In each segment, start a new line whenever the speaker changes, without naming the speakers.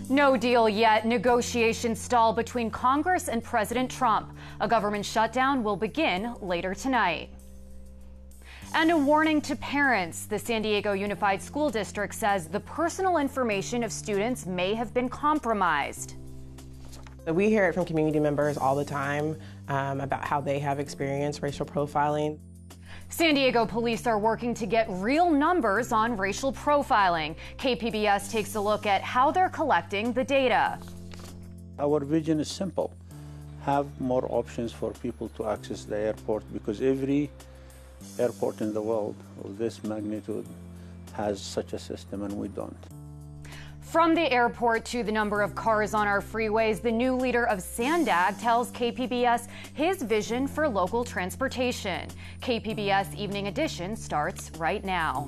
No deal yet. Negotiations stall between Congress and President Trump. A government shutdown will begin later tonight. And a warning to parents. The San Diego Unified School District says the personal information of students may have been compromised.
We hear it from community members all the time about how they have experienced racial profiling.
San Diego police are working to get real numbers on racial profiling. KPBS takes a look at how they're collecting the data.
Our vision is simple. Have more options for people to access the airport, because every airport in the world of this magnitude has such a system and we don't.
From the airport to the number of cars on our freeways, the new leader of Sandag tells KPBS his vision for local transportation. KPBS Evening Edition starts right now.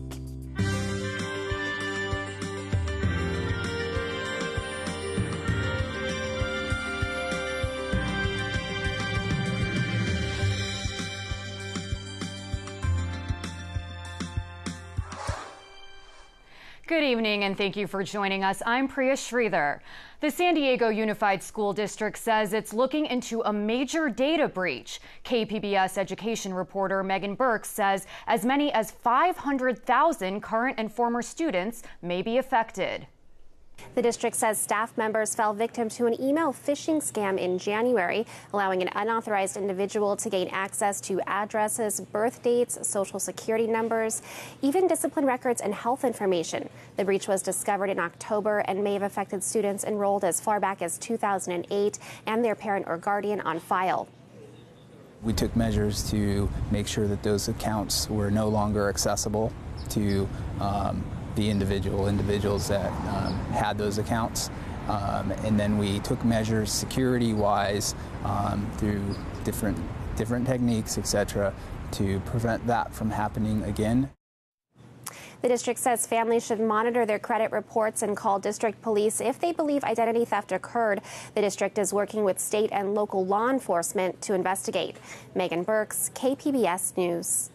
Good evening and thank you for joining us. I'm Priya Sridhar. The San Diego Unified School District says it's looking into a major data breach. KPBS education reporter Megan Burks says as many as 500,000 current and former students may be affected.
The district says staff members fell victim to an email phishing scam in January, allowing an unauthorized individual to gain access to addresses, birth dates, social security numbers, even discipline records and health information. The breach was discovered in October and may have affected students enrolled as far back as 2008 and their parent or guardian on file.
We took measures to make sure that those accounts were no longer accessible to the individuals that had those accounts. And then we took measures security-wise through different techniques, etc., to prevent that from happening again.
The district says families should monitor their credit reports and call district police if they believe identity theft occurred. The district is working with state and local law enforcement to investigate. Megan Burks, KPBS News.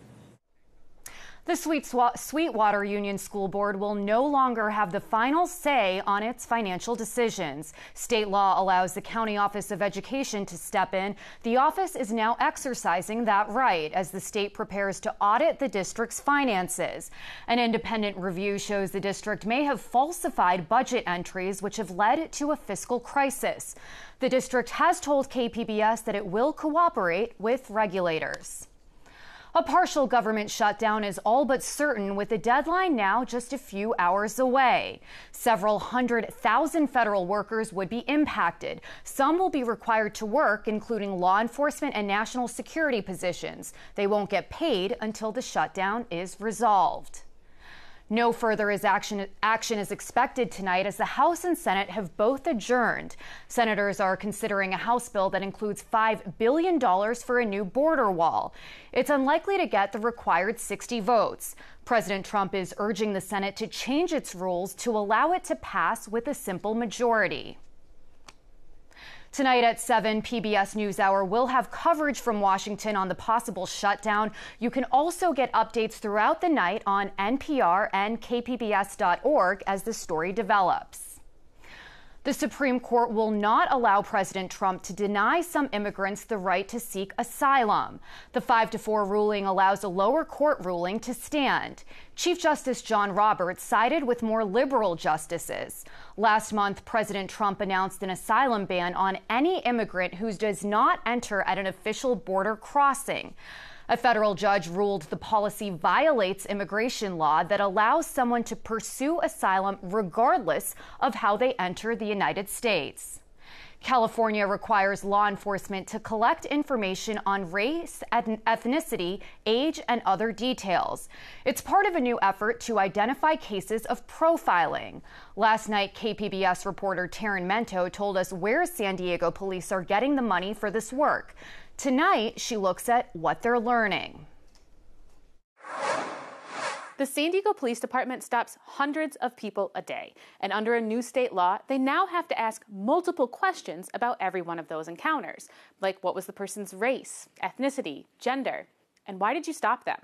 The Sweetwater Union School Board will no longer have the final say on its financial decisions. State law allows the County Office of Education to step in. The office is now exercising that right as the state prepares to audit the district's finances. An independent review shows the district may have falsified budget entries, which have led to a fiscal crisis. The district has told KPBS that it will cooperate with regulators. A partial government shutdown is all but certain, with the deadline now just a few hours away. Several 100,000 federal workers would be impacted. Some will be required to work, including law enforcement and national security positions. They won't get paid until the shutdown is resolved. No further action is expected tonight as the House and Senate have both adjourned. Senators are considering a House bill that includes $5 billion for a new border wall. It's unlikely to get the required 60 votes. President Trump is urging the Senate to change its rules to allow it to pass with a simple majority. Tonight at 7, PBS NewsHour will have coverage from Washington on the possible shutdown. You can also get updates throughout the night on NPR and kpbs.org as the story develops. The Supreme Court will not allow President Trump to deny some immigrants the right to seek asylum. The 5-4 ruling allows a lower court ruling to stand. Chief Justice John Roberts sided with more liberal justices. Last month, President Trump announced an asylum ban on any immigrant who does not enter at an official border crossing. A federal judge ruled the policy violates immigration law that allows someone to pursue asylum regardless of how they enter the United States. California requires law enforcement to collect information on race, ethnicity, age, and other details. It's part of a new effort to identify cases of profiling. Last night, KPBS reporter Taryn Mento told us where San Diego police are getting the money for this work. Tonight, she looks at what they're learning.
The San Diego Police Department stops hundreds of people a day, and under a new state law, they now have to ask multiple questions about every one of those encounters, like what was the person's race, ethnicity, gender, and why did you stop them?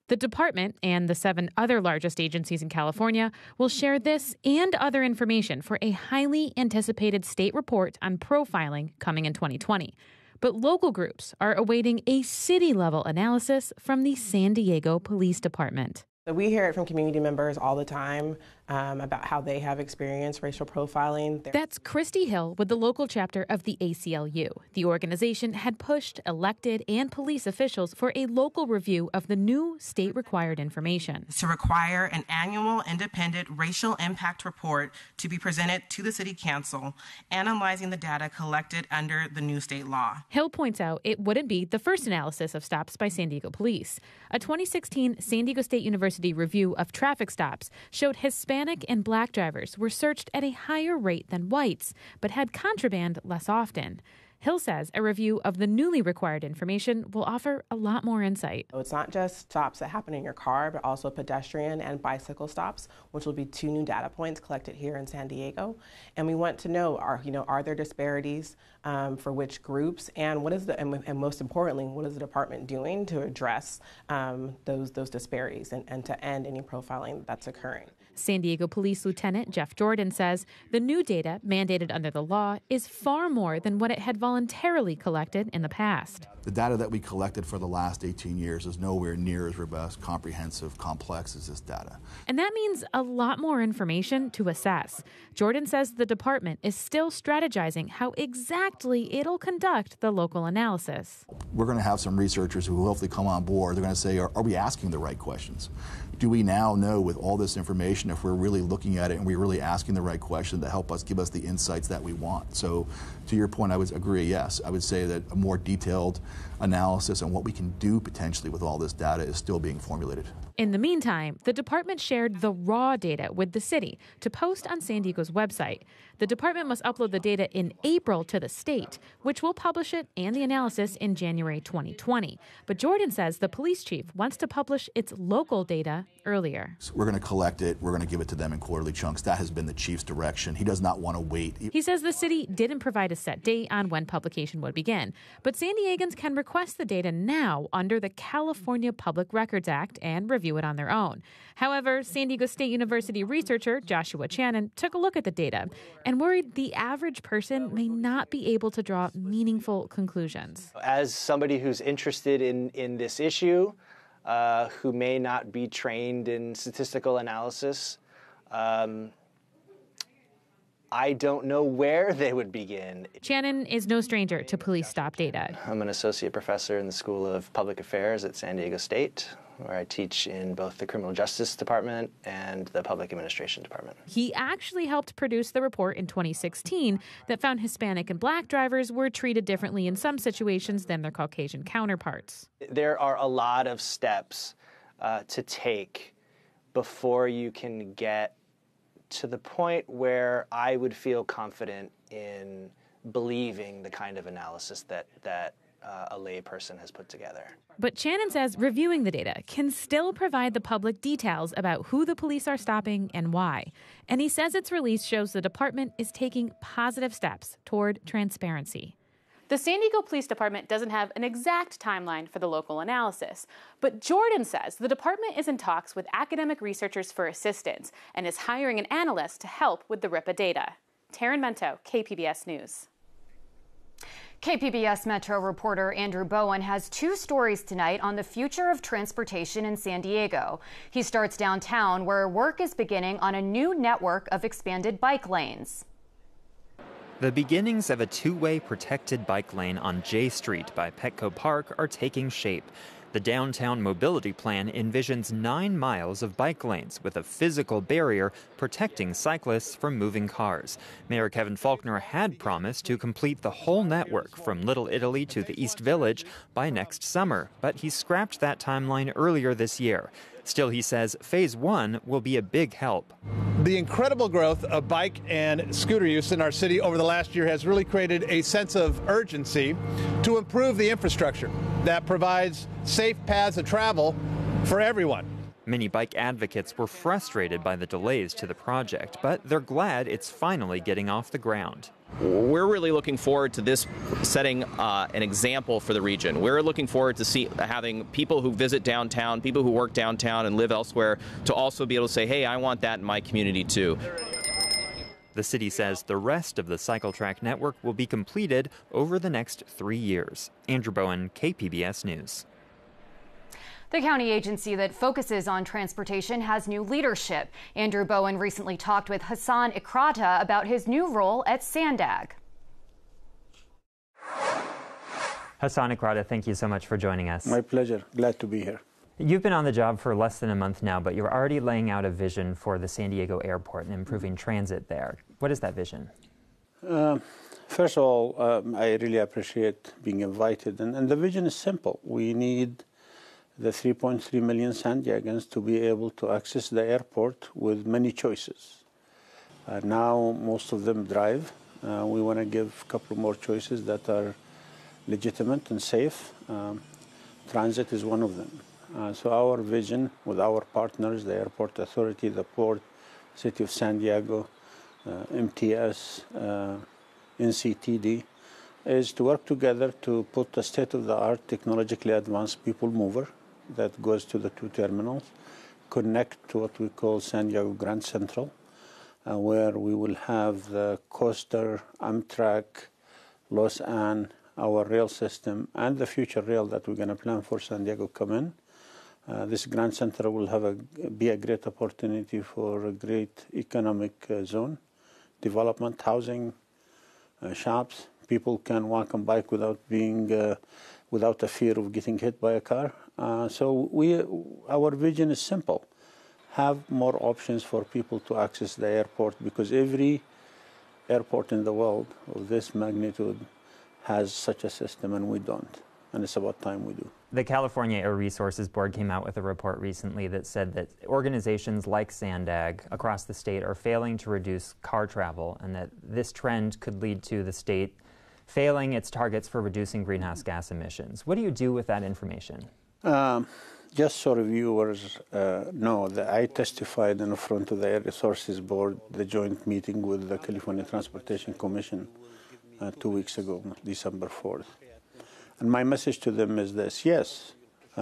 The department and the 7 other largest agencies in California will share this and other information for a highly anticipated state report on profiling coming in 2020. But local groups are awaiting a city-level analysis from the San Diego Police Department.
So we hear it from community members all the time about how they have experienced racial profiling.
That's Christy Hill with the local chapter of the ACLU. The organization had pushed elected and police officials for a local review of the new state-required information.
To require an annual independent racial impact report to be presented to the City Council, analyzing the data collected under the new state law.
Hill points out it wouldn't be the first analysis of stops by San Diego police. A 2016 San Diego State University review of traffic stops showed Hispanic and Black drivers were searched at a higher rate than whites, but had contraband less often. Hill says a review of the newly required information will offer a lot more insight.
So it's not just stops that happen in your car, but also pedestrian and bicycle stops, which will be 2 new data points collected here in San Diego. And we want to know, are there disparities for which groups, and what is and most importantly, what is the department doing to address those disparities and to end any profiling that's occurring?
San Diego Police Lieutenant Jeff Jordan says the new data mandated under the law is far more than what it had voluntarily collected in the past.
The data that we collected for the last 18 years is nowhere near as robust, comprehensive, complex as this data.
And that means a lot more information to assess. Jordan says the department is still strategizing how exactly it'll conduct the local analysis.
We're going to have some researchers who will hopefully come on board. They're going to say, are we asking the right questions? Do we now know with all this information if we're really looking at it and we're really asking the right question to help us give us the insights that we want? So to your point, I would agree, yes. I would say that a more detailed analysis on what we can do potentially with all this data is still being formulated.
In the meantime, the department shared the raw data with the city to post on San Diego's website. The department must upload the data in April to the state, which will publish it and the analysis in January 2020. But Jordan says the police chief wants to publish its local data earlier.
So we're going to collect it. We're going to give it to them in quarterly chunks. That has been the chief's direction. He does not want to wait.
He says the city didn't provide a set date on when publication would begin, but San Diegans can request the data now under the California Public Records Act and review it on their own. However, San Diego State University researcher Joshua Channon took a look at the data and worried the average person may not be able to draw meaningful conclusions.
As somebody who's interested in this issue, who may not be trained in statistical analysis, I don't know where they would begin.
Channon is no stranger to police stop data.
I'm an associate professor in the School of Public Affairs at San Diego State, where I teach in both the Criminal Justice Department and the Public Administration Department.
He actually helped produce the report in 2016 that found Hispanic and Black drivers were treated differently in some situations than their Caucasian counterparts.
There are a lot of steps to take before you can get to the point where I would feel confident in believing the kind of analysis that a layperson has put together.
But Channon says reviewing the data can still provide the public details about who the police are stopping and why. And he says its release shows the department is taking positive steps toward transparency. The San Diego Police Department doesn't have an exact timeline for the local analysis, but Jordan says the department is in talks with academic researchers for assistance and is hiring an analyst to help with the RIPA data. Taryn Mento, KPBS News.
KPBS Metro reporter Andrew Bowen has 2 stories tonight on the future of transportation in San Diego. He starts downtown, where work is beginning on a new network of expanded bike lanes.
The beginnings of a 2-way protected bike lane on J Street by Petco Park are taking shape. The downtown mobility plan envisions 9 miles of bike lanes with a physical barrier protecting cyclists from moving cars. Mayor Kevin Faulconer had promised to complete the whole network from Little Italy to the East Village by next summer, but he scrapped that timeline earlier this year. Still, he says Phase 1 will be a big help.
The incredible growth of bike and scooter use in our city over the last year has really created a sense of urgency to improve the infrastructure that provides safe paths of travel for everyone.
Many bike advocates were frustrated by the delays to the project, but they're glad it's finally getting off the ground.
We're really looking forward to this setting an example for the region. We're looking forward to having people who visit downtown, people who work downtown and live elsewhere, to also be able to say, hey, I want that in my community too.
The city says the rest of the cycle track network will be completed over the next 3 years. Andrew Bowen, KPBS News.
The county agency that focuses on transportation has new leadership. Andrew Bowen recently talked with Hassan Ikrata about his new role at Sandag.
Hassan Ikrata, thank you so much for joining us.
My pleasure. Glad to be here.
You've been on the job for less than a month now, but you're already laying out a vision for the San Diego airport and improving transit there. What is that vision?
First of all, I really appreciate being invited. And the vision is simple. We need the 3.3 million San Diegans to be able to access the airport with many choices. Now, most of them drive. We want to give a couple more choices that are legitimate and safe. Transit is one of them. So our vision with our partners, the Airport Authority, the Port, City of San Diego, MTS, NCTD, is to work together to put a state-of-the-art, technologically advanced people mover that goes to the two terminals, connect to what we call San Diego Grand Central, where we will have the Coaster, Amtrak, Los Ann, our rail system, and the future rail that we're going to plan for San Diego come in. This Grand Center will be a great opportunity for a great economic zone, development, housing, shops. People can walk and bike without a fear of getting hit by a car. So our vision is simple: have more options for people to access the airport, because every airport in the world of this magnitude has such a system, and we don't. And it's about time we do.
The California Air Resources Board came out with a report recently that said that organizations like Sandag across the state are failing to reduce car travel, and that this trend could lead to the state failing its targets for reducing greenhouse gas emissions. What do you do with that information?
Just so reviewers know that I testified in front of the Air Resources Board, the joint meeting with the California Transportation Commission 2 weeks ago, December 4th. And my message to them is this: yes,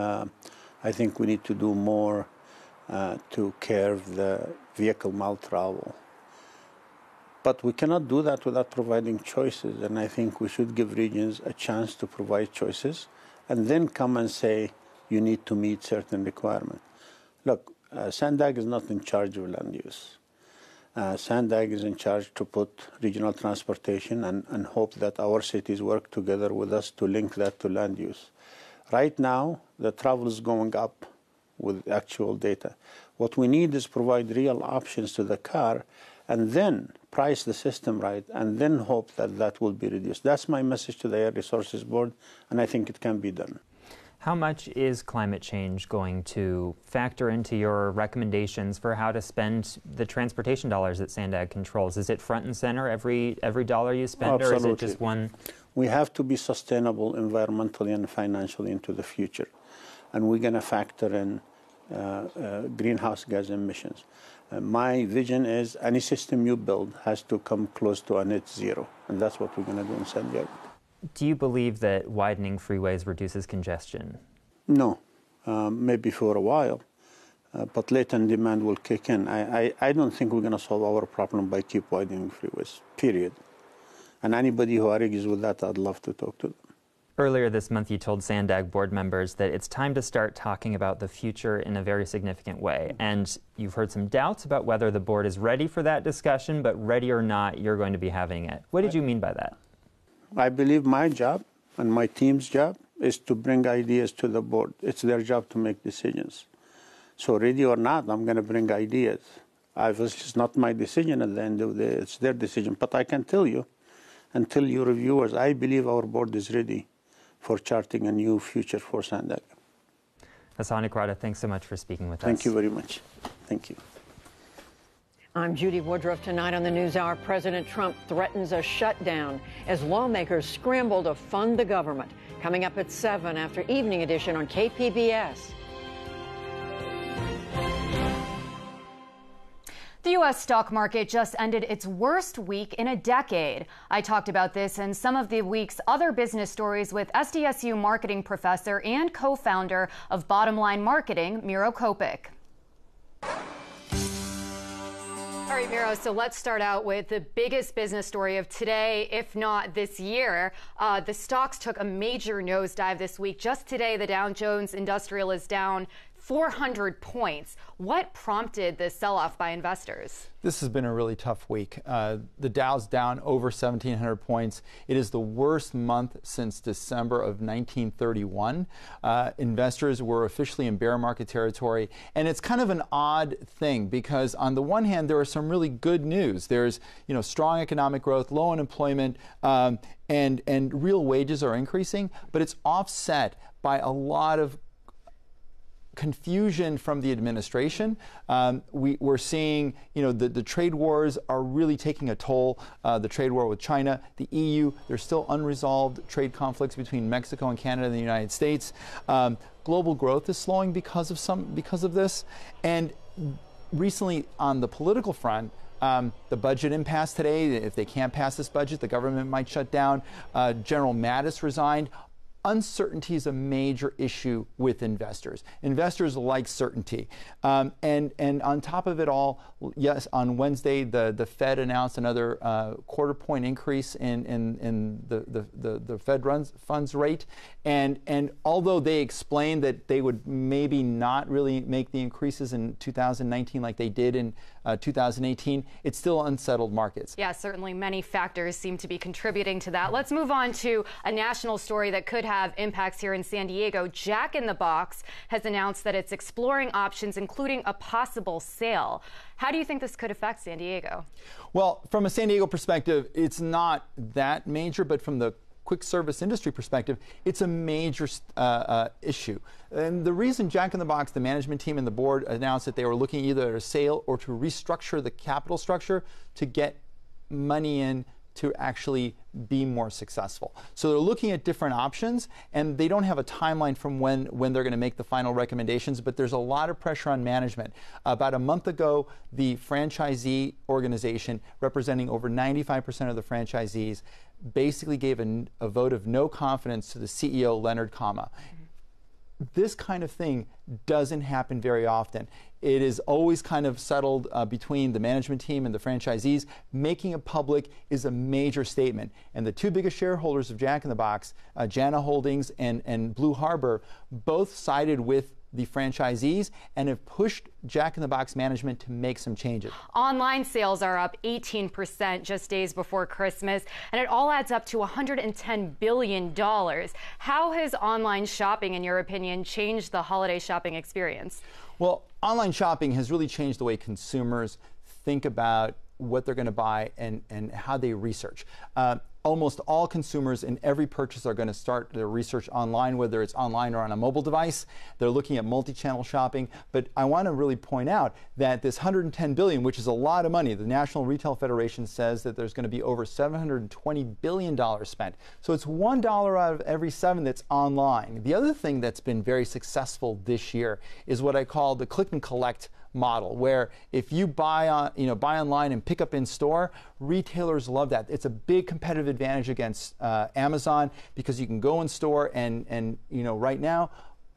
I think we need to do more to curb the vehicle mile travel. But we cannot do that without providing choices. And I think we should give regions a chance to provide choices and then come and say, you need to meet certain requirements. Look, Sandag is not in charge of land use. Sandag is in charge to put regional transportation and hope that our cities work together with us to link that to land use. Right now, the travel is going up with actual data. What we need is provide real options to the car and then price the system right and then hope that that will be reduced. That's my message to the Air Resources Board, and I think it can be done.
How much is climate change going to factor into your recommendations for how to spend the transportation dollars that Sandag controls? Is it front and center every dollar you spend,
Absolutely.
or is it just one?
We have to be sustainable environmentally and financially into the future. And we're going to factor in greenhouse gas emissions. My vision is any system you build has to come close to a net zero. And that's what we're going to do in San Diego.
Do you believe that widening freeways reduces congestion?
No, maybe for a while, but latent demand will kick in. I don't think we're going to solve our problem by keep widening freeways, period. And anybody who argues with that, I'd love to talk to them.
Earlier this month, you told Sandag board members that it's time to start talking about the future in a very significant way. And you've heard some doubts about whether the board is ready for that discussion, but ready or not, you're going to be having it. What did you mean by that?
I believe my job and my team's job is to bring ideas to the board. It's their job to make decisions. So ready or not, I'm going to bring ideas. Obviously, it's not my decision at the end of the day. It's their decision. But I can tell you, and tell your reviewers, I believe our board is ready for charting a new future for Sandag.
Hassan Ikrata, thanks so much for speaking with us.
Thank you very much. Thank you.
I'm Judy Woodruff. Tonight on the NewsHour, President Trump threatens a shutdown as lawmakers scramble to fund the government. Coming up at 7 after Evening Edition on KPBS.
The U.S. stock market just ended its worst week in a decade. I talked about this and some of the week's other business stories with SDSU marketing professor and co-founder of Bottom Line Marketing, Miro Kopik. All right, Miro, so let's start out with the biggest business story of today, if not this year. The stocks took a major nosedive this week. Just today, the Dow Jones Industrial is down 400 points. What prompted this sell-off by investors?
This has been a really tough week. The Dow's down over 1,700 points. It is the worst month since December of 1931. Investors were officially in bear market territory, and it's kind of an odd thing because on the one hand, there are some really good news. There's, strong economic growth, low unemployment, and real wages are increasing, but it's offset by a lot of confusion from the administration. We're seeing, the trade wars are really taking a toll. The trade war with China, the EU, there's still unresolved trade conflicts between Mexico and Canada and the United States. Global growth is slowing because of this. And recently on the political front, the budget impasse today, if they can't pass this budget, the government might shut down. General Mattis resigned. Uncertainty is a major issue with investors. Investors like certainty. And on top of it all, yes, on Wednesday, the Fed announced another quarter-point increase in the Fed funds rate. And although they explained that they would maybe not really make the increases in 2019 like they did in 2018, it's still unsettled markets.
Yeah, certainly many factors seem to be contributing to that. Let's move on to a national story that could have impacts here in San Diego. Jack in the Box has announced that it's exploring options, including a possible sale. How do you think this could affect San Diego?
Well, from a San Diego perspective, it's not that major, but from the quick service industry perspective, it's a major issue. And the reason Jack in the Box, the management team and the board announced that they were looking either at a sale or to restructure the capital structure to get money in to actually be more successful. So they're looking at different options, and they don't have a timeline from when they're going to make the final recommendations, but there's a lot of pressure on management. About a month ago, the franchisee organization, representing over 95% of the franchisees, basically gave a vote of no confidence to the CEO, Leonard Kama. This kind of thing doesn't happen very often. It is always kind of settled between the management team and the franchisees. Making it public is a major statement. And the two biggest shareholders of Jack in the Box, Jana Holdings and Blue Harbor, both sided with the franchisees and have pushed Jack in the Box management to make some changes.
Online sales are up 18% just days before Christmas, and it all adds up to $110 billion. How has online shopping, in your opinion, changed the holiday shopping experience?
Well, online shopping has really changed the way consumers think about what they're going to buy and how they research. Almost all consumers in every purchase are going to start their research online, whether it's online or on a mobile device. They're looking at multi-channel shopping. But I want to really point out that this $110 billion, which is a lot of money, the National Retail Federation says that there's going to be over $720 billion spent. So it's $1 out of every 7 that's online. The other thing that's been very successful this year is what I call the click and collect model, where if you buy online and pick up in store, retailers love that. It's a big competitive advantage against Amazon because you can go in store and right now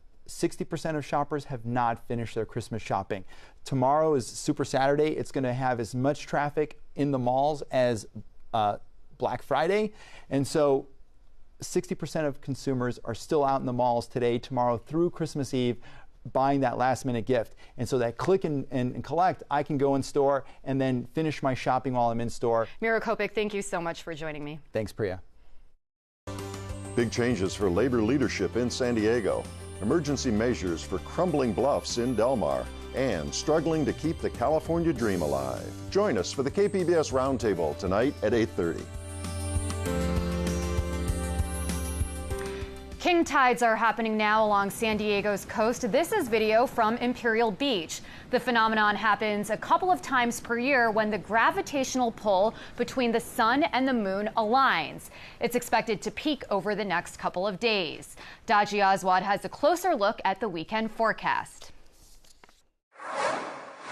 60% of shoppers have not finished their Christmas shopping. Tomorrow is Super Saturday. It's going to have as much traffic in the malls as Black Friday, and so 60% of consumers are still out in the malls today, tomorrow through Christmas Eve, buying that last minute gift. And so that click and collect, I can go in store and then finish my shopping while I'm in store.
Miro Kopik, thank you so much for joining me.
Thanks, Priya.
Big changes for labor leadership in San Diego, emergency measures for crumbling bluffs in Del Mar, and struggling to keep the California dream alive. Join us for the KPBS Roundtable tonight at 8:30.
King tides are happening now along San Diego's coast. This is video from Imperial Beach. The phenomenon happens a couple of times per year when the gravitational pull between the sun and the moon aligns. It's expected to peak over the next couple of days. Daji Aswad has a closer look at the weekend forecast.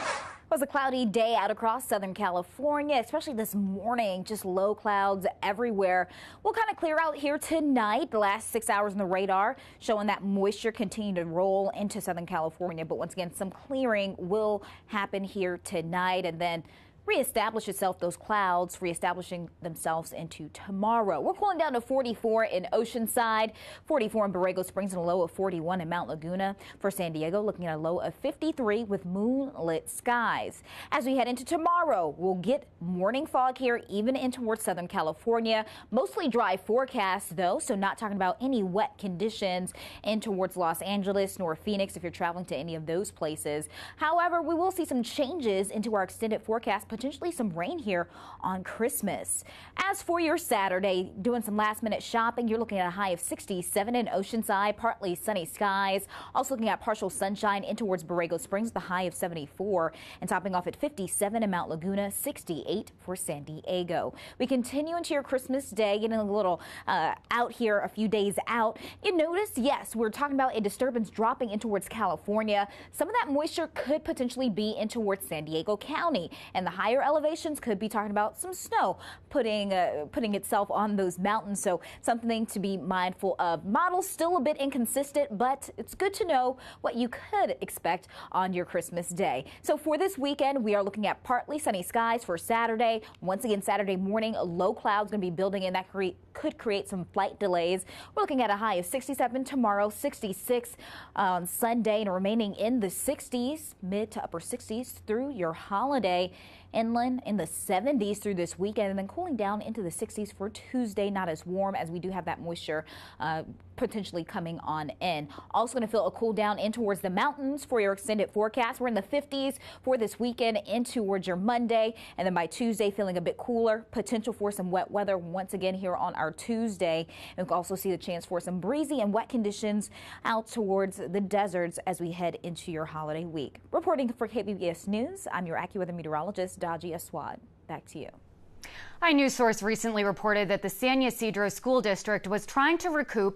It was a cloudy day out across Southern California, especially this morning. Just low clouds everywhere. We'll kind of clear out here tonight. The last 6 hours on the radar showing that moisture continue to roll into Southern California. But once again, some clearing will happen here tonight, and then reestablish itself, those clouds reestablishing themselves into tomorrow. We're cooling down to 44 in Oceanside, 44 in Borrego Springs, and a low of 41 in Mount Laguna. For San Diego, looking at a low of 53 with moonlit skies. As we head into tomorrow, we'll get morning fog here, even in towards Southern California. Mostly dry forecast, though, so not talking about any wet conditions in towards Los Angeles nor Phoenix if you're traveling to any of those places. However, we will see some changes into our extended forecast, potentially some rain here on Christmas. As for your Saturday, doing some last minute shopping, you're looking at a high of 67 in Oceanside, partly sunny skies. Also looking at partial sunshine in towards Borrego Springs, the high of 74, and topping off at 57 in Mount Laguna, 68 for San Diego. We continue into your Christmas day, getting a little out here a few days out. You notice, yes, we're talking about a disturbance dropping in towards California. Some of that moisture could potentially be in towards San Diego County, and the higher elevations could be talking about some snow putting itself on those mountains. So something to be mindful of. Models still a bit inconsistent, but it's good to know what you could expect on your Christmas day. So for this weekend, we are looking at partly sunny skies for Saturday. Once again, Saturday morning, low clouds going to be building in that could create some flight delays. We're looking at a high of 67 tomorrow, 66 on Sunday, and remaining in the 60s, mid to upper 60s through your holiday. Inland in the 70s through this weekend, and then cooling down into the 60s for Tuesday. Not as warm, as we do have that moisture potentially coming on in. Also going to feel a cool down in towards the mountains for your extended forecast. We're in the 50s for this weekend in towards your Monday, and then by Tuesday feeling a bit cooler. Potential for some wet weather once again here on our Tuesday. And we can also see the chance for some breezy and wet conditions out towards the deserts as we head into your holiday week. Reporting for KPBS News, I'm your AccuWeather meteorologist, Daji Aswad. Back to you.
iNews Source recently reported that the San Ysidro School District was trying to recoup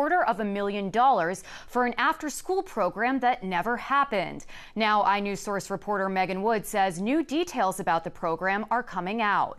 $250,000 for an after-school program that never happened. Now, iNews Source reporter Megan Wood says new details about the program are coming out.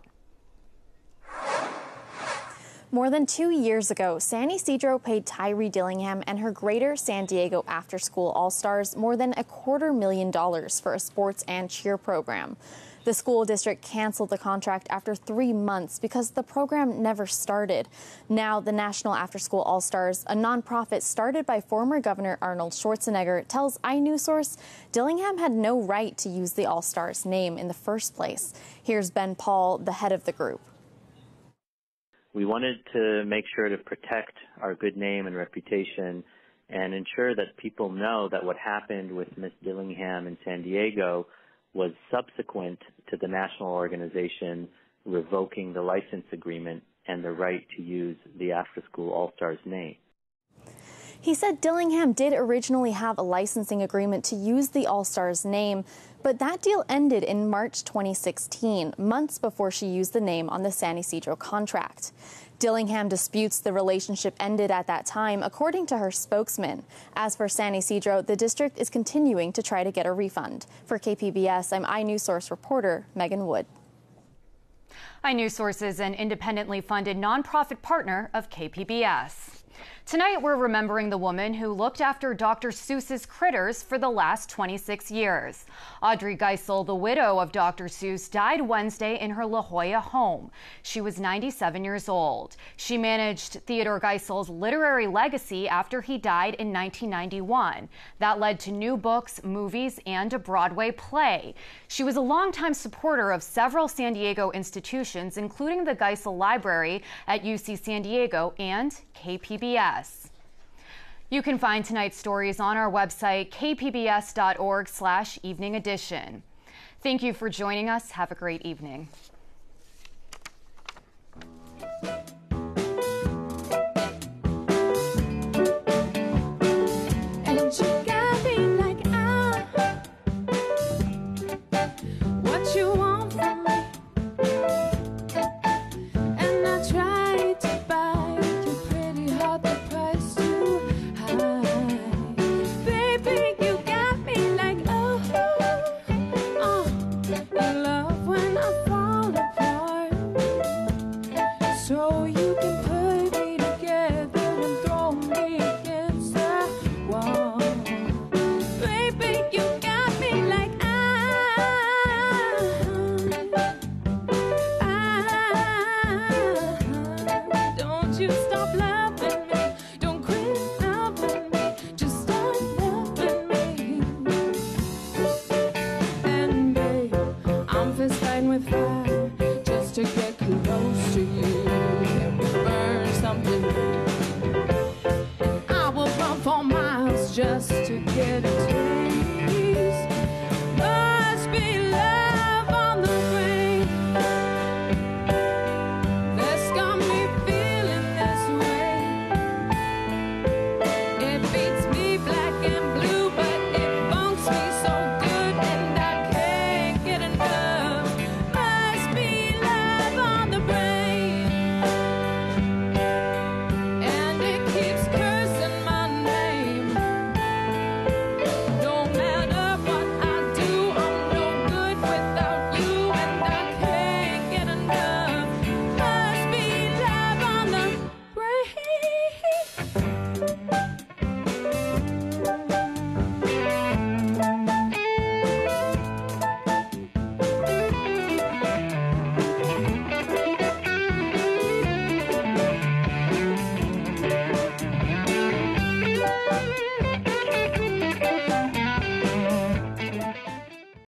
More than 2 years ago, San Ysidro paid Tyree Dillingham and her Greater San Diego After School All-Stars more than $250,000 for a sports and cheer program. The school district canceled the contract after 3 months because the program never started. Now, the National After School All-Stars, a nonprofit started by former Governor Arnold Schwarzenegger, tells iNews Source Dillingham had no right to use the All-Stars name in the first place. Here's Ben Paul, the head of the group.
We wanted to make sure to protect our good name and reputation and ensure that people know that what happened with Miss Dillingham in San Diego was subsequent to the national organization revoking the license agreement and the right to use the After School All-Stars name.
He said Dillingham did originally have a licensing agreement to use the All-Stars name, but that deal ended in March 2016, months before she used the name on the San Ysidro contract. Dillingham disputes the relationship ended at that time, according to her spokesman. As for San Ysidro, the district is continuing to try to get a refund. For KPBS, I'm iNews Source reporter Megan Wood.
iNews Source is an independently funded nonprofit partner of KPBS. Tonight, we're remembering the woman who looked after Dr. Seuss's critters for the last 26 years. Audrey Geisel, the widow of Dr. Seuss, died Wednesday in her La Jolla home. She was 97 years old. She managed Theodore Geisel's literary legacy after he died in 1991. That led to new books, movies, and a Broadway play. She was a longtime supporter of several San Diego institutions, including the Geisel Library at UC San Diego and KPBS. You can find tonight's stories on our website, kpbs.org/evening edition. Thank you for joining us. Have a great evening.